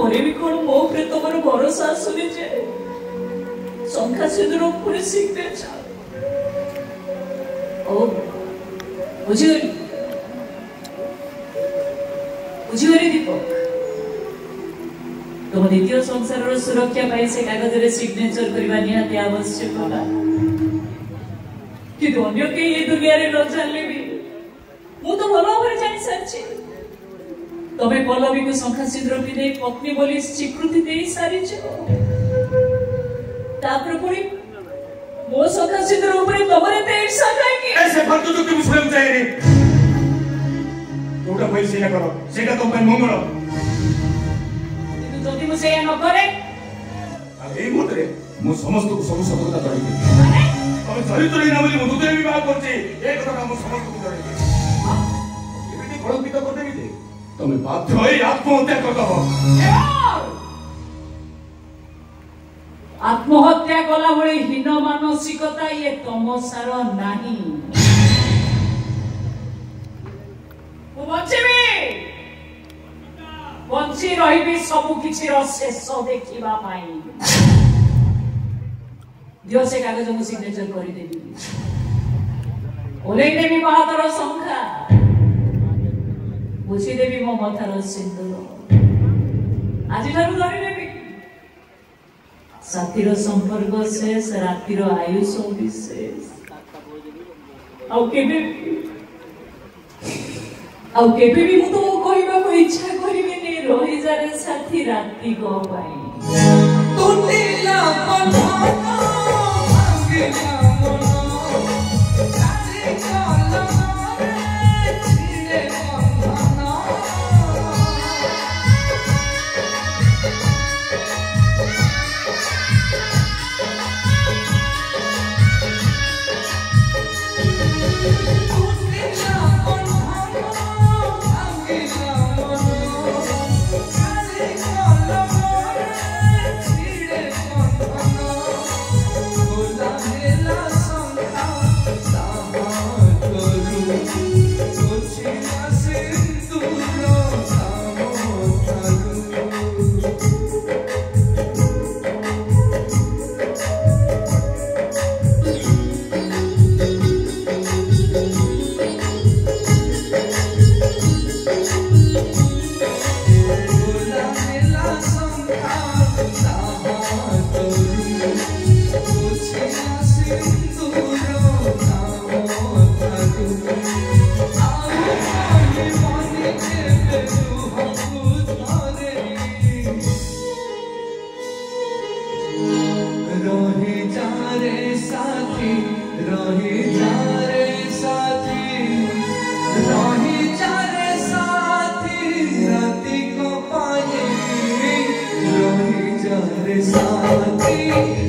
ପରେ ବି କଣ ମୋ ଉପରେ ତମର ଭରସା ଆସୁନି ଯେ ଶଙ୍ଖା ସିନ୍ଦୁର ଉପରେ ସିଗ୍ନେଚର ଓ ବୁଝିଗଲି दीपक तुम द्वितीय संसार सुरक्षा पाई से कागज रे सिग्नेचर करबा निहाती आवश्यक होला कि अन्य के ये दुनिया रे न जानले भी मु तो भलो भाବରେ जानि सारछि तमे पल्लवी को शंखा सिंदूर पिने पत्नी बोली स्वीकृति दे सारी छ तापर पुरी मो शंखा सिंदूर ऊपर तमरे ते ईर्षा काहे कि ऐसे फालतू जो तुम स्वयं चाहे रे जोटा भाई सेया करो सेटा तो पे मंगल तू जदी मु सेया न करे अरे ए मोतरे मु समस्त को सब सतता जणाई दे अरे तमे चरित्र रे ना बोली मु तुते विवाह करछि ए कथा हम समस्त को जणाई दे एबिटी कलंकित कर देबी दे तमे बाध्य होई आत्महत्या कर दबो आत्महत्या कला भली हीन मानसिकता ये तमसार नाही बंची रही सबु किछि शेष देखा दियो से कागज मु सिग्नेचर कर देबी ओले देबी बाहादुर शंखा बुझी देबी मो मथार सिंदूर आज ठारू धरी देबी साथीर संपर्क शेष रातिर आयुष विशेष आउ केबे भी मु तो कहबा को इच्छा करिबेनी रही जारे साथी राती गो पाई टूटेला पठाना भांगेला मनो काजे कलम रे छिरे बंधना साथी